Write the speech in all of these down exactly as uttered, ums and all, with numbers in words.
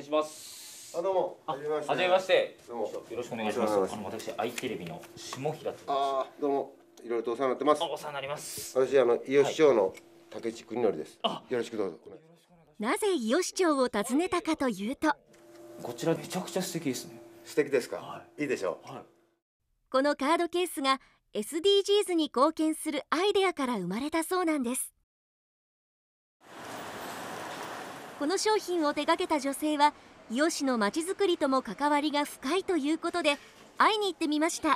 します。 あ、どうも。 はじめまして。はじめまして。 どうも。 よろしくお願いします。あの私アイテレビの下平と言います。 ああ、どうも。いろいろとお世話になってます。 お世話になります。 私あの伊予市長の竹地邦則です。よろしくどうぞ。 なぜ伊予市長を訪ねたかというと、 こちらめちゃくちゃ素敵ですね。 素敵ですか。 はい、 いいでしょう。 はい、 このカードケースが エスディージーズ に貢献するアイデアから生まれたそうなんです。この商品を手掛けた女性は伊予市のまちづくりとも関わりが深いということで会いに行ってみました。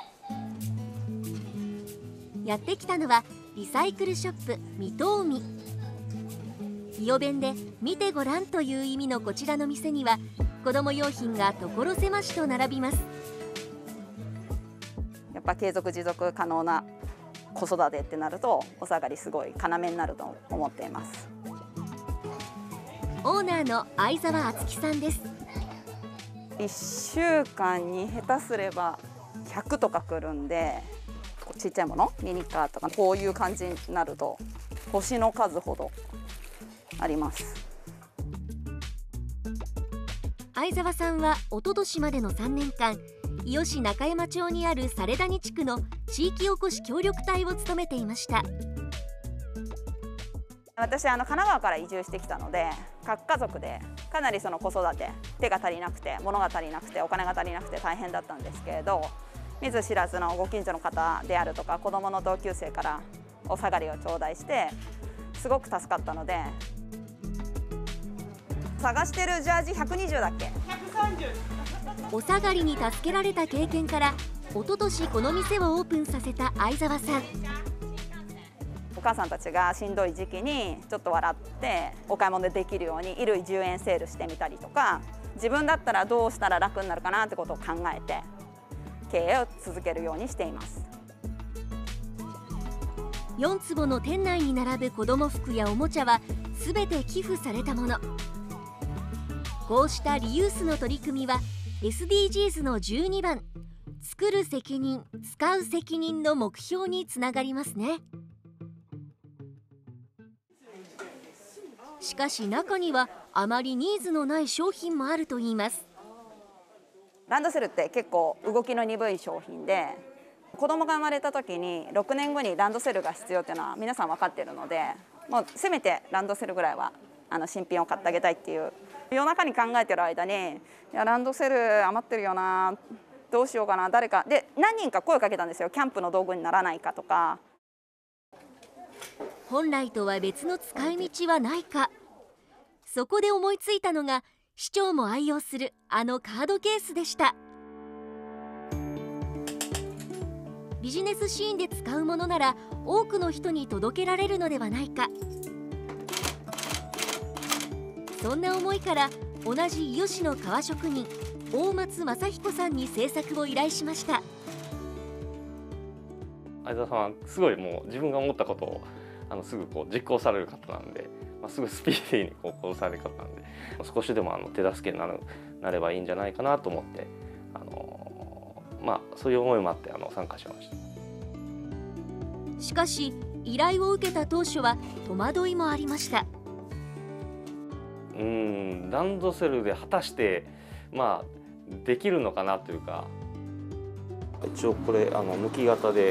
やってきたのはリサイクルショップ水戸海。伊予弁で見てごらんという意味のこちらの店には子ども用品が所狭しと並びます。 やっぱ継続持続可能な子育てってなるとお下がりすごい要になると思っています。 オーナーの相沢敦樹さんです。 いっしゅうかんに下手すればひゃくとか来るんで、ちっちゃいものミニカーとかこういう感じになると星の数ほどあります。 相沢さんは一昨年までのさんねんかん伊予市中山町にある猿谷地区の地域おこし協力隊を務めていました。 私あの神奈川から移住してきたので、核家族でかなりその子育て手が足りなくて物が足りなくてお金が足りなくて大変だったんですけれど、見ず知らずのご近所の方であるとか子どもの同級生からお下がりを頂戴してすごく助かったので。探してるジャージひゃくにじゅうだっけ。ひゃくさんじゅう。 お下がりに助けられた経験から一昨年この店をオープンさせた相沢さん。 お母さんたちがしんどい時期にちょっと笑ってお買い物でできるように衣類じゅうえんセールしてみたりとか、自分だったらどうしたら楽になるかなってことを考えて経営を続けるようにしています。 よん坪の店内に並ぶ子ども服やおもちゃはすべて寄付されたもの。こうしたリユースの取り組みは エスディージーズ のじゅうにばん作る責任使う責任の目標につながりますね。しかし中にはあまりニーズのない商品もあるといいます。 ランドセルって結構動きの鈍い商品で、子供が生まれた時にろくねんごにランドセルが必要っていうのは皆さん分かっているので、もうせめてランドセルぐらいはあの新品を買ってあげたいっていう、夜中に考えてる間にいやランドセル余ってるよな、どうしようかな、誰かで何人か声をかけたんですよ。キャンプの道具にならないかとか。 本来とは別の使い道はないか。そこで思いついたのが市長も愛用するあのカードケースでした。ビジネスシーンで使うものなら多くの人に届けられるのではないか。そんな思いから同じ伊予市の革職人大松正彦さんに制作を依頼しました。 相沢さんはすごいもう自分が思ったことをあのすぐこう実行される方なんで、まあ、すぐスピーディーにこう行動される方なんで、少しでもあの手助けになるなればいいんじゃないかなと思って、あのまあそういう思いもあってあの参加しました。 しかし依頼を受けた当初は戸惑いもありました。 うーんランドセルで果たしてまあできるのかなというか、一応これあの抜き型で。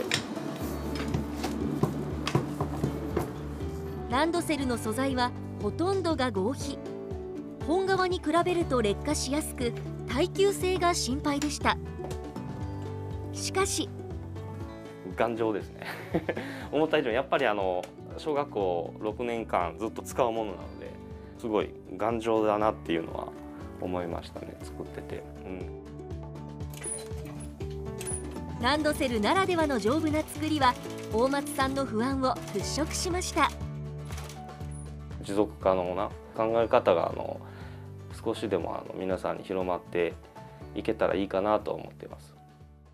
ランドセルの素材はほとんどが合皮。本革に比べると劣化しやすく耐久性が心配でした。しかし頑丈ですね思った以上にやっぱりあの小学校ろくねんかんずっと使うものなのですごい頑丈だなっていうのは思いましたね、作ってて、 うん、ランドセルならではの丈夫な作りは大松さんの不安を払拭しました。 持続可能な考え方があの少しでもあの皆さんに広まっていけたらいいかなと思っています。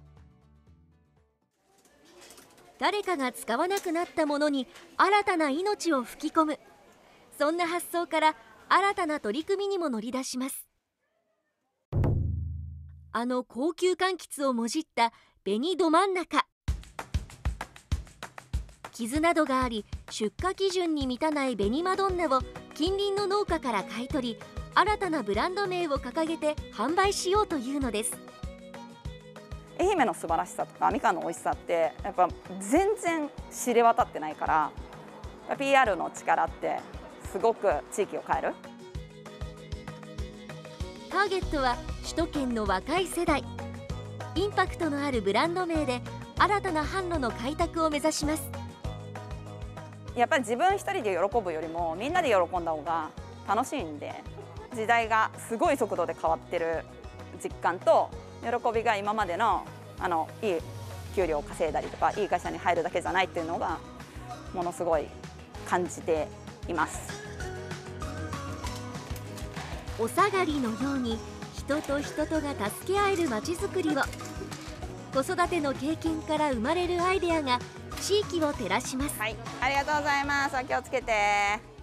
誰かが使わなくなったものに新たな命を吹き込む、そんな発想から新たな取り組みにも乗り出します。あの高級柑橘をもじった紅ど真ん中。傷などがあり出荷基準に満たない紅マドンナを近隣の農家から買い取り新たなブランド名を掲げて販売しようというのです。 愛媛の素晴らしさとかみかんの美味しさってやっぱ全然知れ渡ってないから、 ピーアール の力ってすごく地域を変える。 ターゲットは首都圏の若い世代。インパクトのあるブランド名で新たな販路の開拓を目指します。 やっぱり自分一人で喜ぶよりもみんなで喜んだ方が楽しいんで、時代がすごい速度で変わってる実感と喜びが今までのあのいい給料を稼いだりとかいい会社に入るだけじゃないっていうのがものすごい感じています。 お下がりのように人と人とが助け合えるまちづくりを、子育ての経験から生まれるアイデアが地域を照らします。 はい、ありがとうございます。お気をつけて。